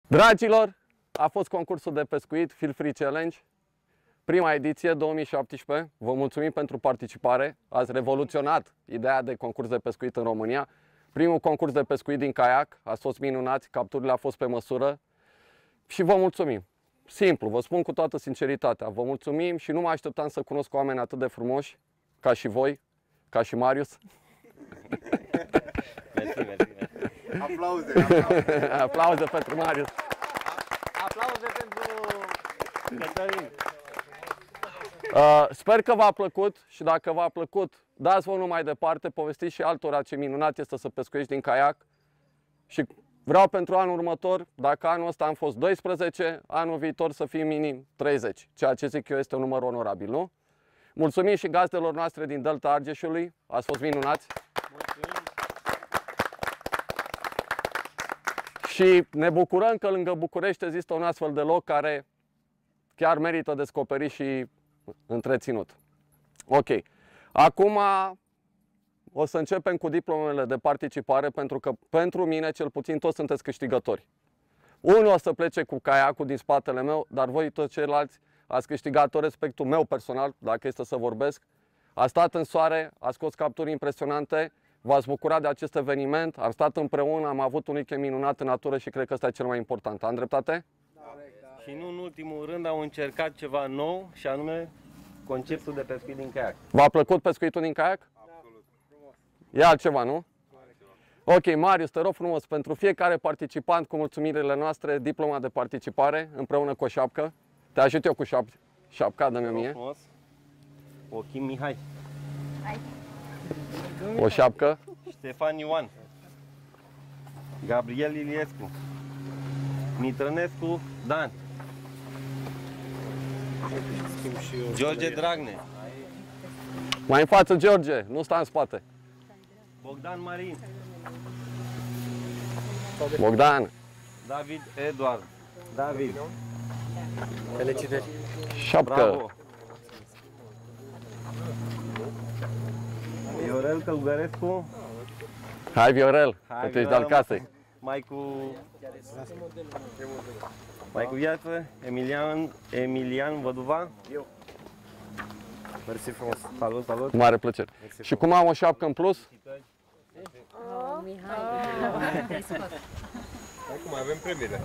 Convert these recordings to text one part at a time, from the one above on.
Dragilor, a fost concursul de pescuit Feel Free Challenge, prima ediție 2017. Vă mulțumim pentru participare, ați revoluționat ideea de concurs de pescuit în România. Primul concurs de pescuit din caiac, ați fost minunați, capturile au fost pe măsură și vă mulțumim. Simplu, vă spun cu toată sinceritatea, vă mulțumim și nu mă așteptam să cunosc oameni atât de frumoși ca și voi, ca și Marius. Mersi, mersi. Aplauze, aplauze. Aplauze pentru Marius. Aplauze pentru Cătălin. Sper că v-a plăcut și dacă v-a plăcut, dați vă mai departe, povestiți și altora ce minunat este să pescuiești din caiac. Și vreau pentru anul următor, dacă anul ăsta am fost 12, anul viitor să fim minim 30, ceea ce zic eu este un număr onorabil, nu? Mulțumim și gazdelor noastre din Delta Argeșului, ați fost minunați. Mulțumim. Și ne bucurăm că lângă București există un astfel de loc care chiar merită descoperit și întreținut. Ok. Acum o să începem cu diplomele de participare, pentru că pentru mine, cel puțin, toți sunteți câștigători. Unul o să plece cu caiacul din spatele meu, dar voi toți ceilalți ați câștigat tot respectul meu personal, dacă este să vorbesc. Ați stat în soare, ați scos capturi impresionante, v-ați bucurat de acest eveniment, am stat împreună, am avut un weekend minunat în natură și cred că ăsta e cel mai important. Am dreptate? Și nu în ultimul rând au încercat ceva nou și anume conceptul de pescuit din caiac. V-a plăcut pescuitul din caiac? Absolut. Frumos. E altceva, nu? Ok, Marius, te rog frumos, pentru fiecare participant cu mulțumirile noastre, diploma de participare împreună cu o șapcă. Te ajut eu cu șapca, dă-mi-o mie. Frumos. Ochim Mihai. O șapcă. Ștefan Ioan. Gabriel Iliescu. Mitrănescu Dan. George Dragne. Mai în față, George, nu sta în spate. Bogdan Marin. Bogdan. David Eduard. David. Felicitări. Șapcă. Bravo. Viorel Călugărescu. Hai, Viorel, Hai, că tu ești de-al casei. Mai cu viață, Emilian Văduva. Eu. Mersi frumos. Salut, salut. Cu mare plăcere. Și cum am o șapcă în plus, Acum avem premiile.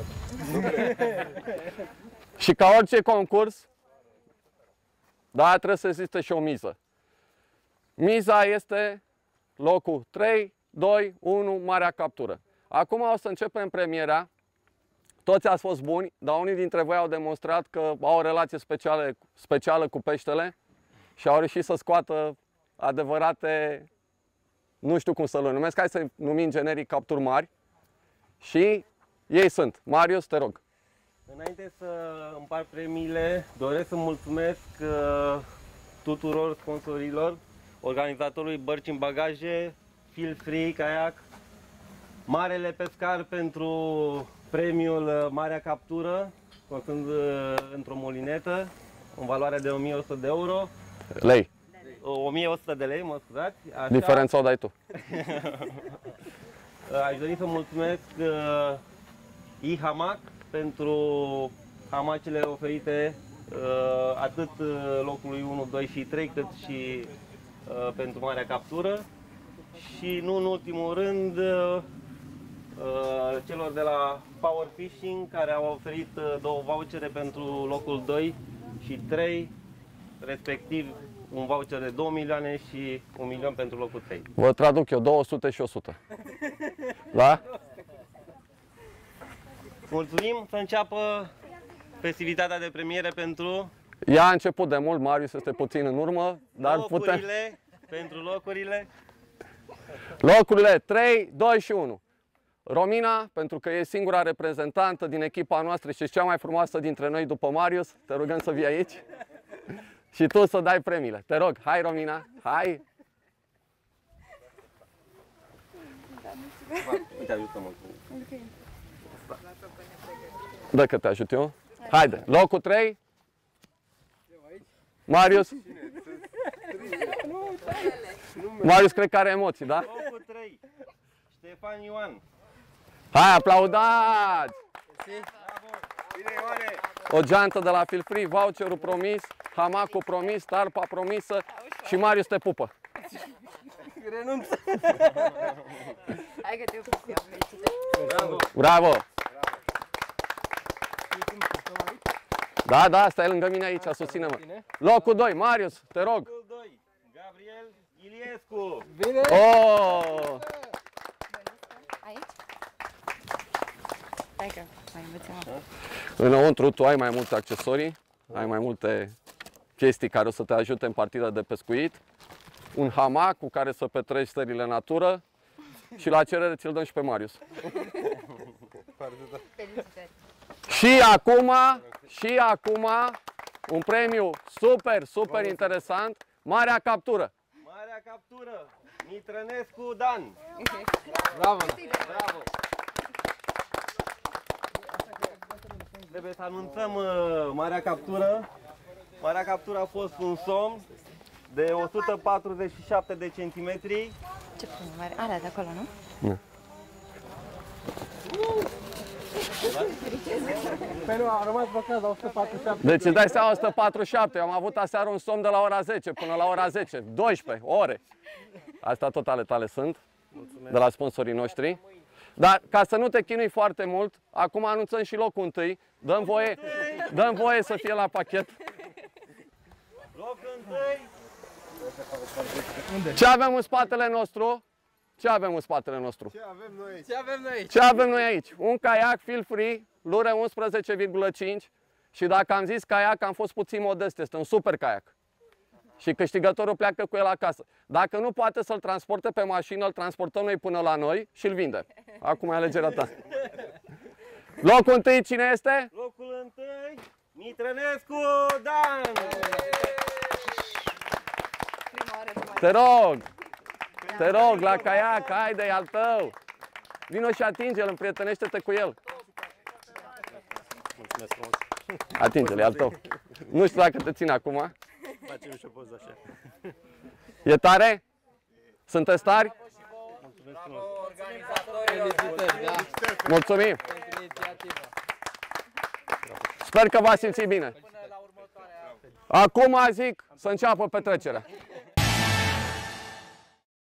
și ca orice concurs, da, trebuie să existe și o miză. Miza este locul 3, 2, 1, marea captură. Acum o să începem premierea. Toți ați fost buni, dar unii dintre voi au demonstrat că au o relație specială cu peștele și au reușit să scoată adevărate, nu știu cum să le numesc, hai să numim generic capturi mari. Și ei sunt. Marius, te rog. Înainte să împart premiile, doresc să mulțumesc tuturor sponsorilor, organizatorului Bărci în Bagaje, Feel Free Kayak, Marele Pescar pentru premiul Marea Captură, costând într-o molinetă, în valoare de 1100 de euro. Lei. 1100 de lei, mă scuzați. Așa. Diferența o dai tu. Aș dori să mulțumesc iHamac pentru hamacele oferite atât locului 1, 2 și 3, cât și pentru Marea Captură. Și nu în ultimul rând celor de la Power Fishing, care au oferit două vouchere pentru locul 2 și 3, respectiv un voucher de 2 milioane și 1 milion pentru locul 3. Vă traduc eu, 200 și 100. Da? Mulțumim, să înceapă festivitatea de premiere pentru Ea a început de mult, Marius este puțin în urmă, dar putem... locurile, pentru locurile. Locurile 3, 2 și 1. Romina, pentru că e singura reprezentantă din echipa noastră și cea mai frumoasă dintre noi după Marius, te rugăm să vii aici și tu să dai premiile. Te rog, hai Romina, hai! Uite, ajută-mă. Dă că te ajut eu. Haide, locul 3. Marius. Marius cred că are emoții, da? Locul 3, Ștefan Ioan. Hai, aplaudați! Bine, Ioane! O geantă de la Feel Free, voucherul promis, hamacul promis, tarpa promisă și Marius te pupă. Renunț! Hai că te pup eu, felicitări! Bravo! Bravo! Da, da, stai lângă mine aici, susține-mă. Locul 2, Marius, te rog. Locul 2, Gabriel Iliescu. Oh! Aici? Hai că mai învățăm. Înăuntru tu ai mai multe accesorii, ai mai multe chestii care o să te ajute în partida de pescuit. Un hamac cu care să petreci stările natură și la cerere ți-l dăm și pe Marius. Felicitări! Și acum, un premiu super interesant, Marea Captură. Marea captură, Mitrănescu Dan. Bravo! Bravo! Trebuie să anunțăm Marea captură. Marea captură a fost un somn de 147 de centimetri. Ce frumos mare! Alea de acolo, nu? Păi nu, a rămas blocat la 147. Deci îți dai seama, 147. Eu am avut aseară un somn de la ora 10 până la ora 10. 12 ore. Astea tot ale tale sunt. Mulțumesc. De la sponsorii noștri. Dar ca să nu te chinui foarte mult, acum anunțăm și locul întâi. Dăm voie să fie la pachet. Locul întâi, Ce avem în spatele nostru? Ce avem în spatele nostru? Ce avem noi aici? Ce avem noi aici? Ce avem noi aici? Un caiac Feel Free, lure 11,5 și dacă am zis caiac, am fost puțin modest, este un super caiac. Și câștigătorul pleacă cu el acasă. Dacă nu poate să-l transporte pe mașină, îl transportăm noi până la noi și îl vinde. Acum e alegerea ta. Locul întâi cine este? locul întâi, Mitrănescu Dan. Prima oară de mai. Te rog, la caiac, haide, e al tău. Vino și atinge-l, împrietenește-te cu el. Mulțumesc frumos. Atinge-l, e al tău. Nu știu dacă te ține acum. Facem și o poză așa. E tare? Sunteți tari? Felicitări, da, Mulțumim! pentru inițiativă. Sper că v-ați simțit bine. Acum zic să înceapă petrecerea.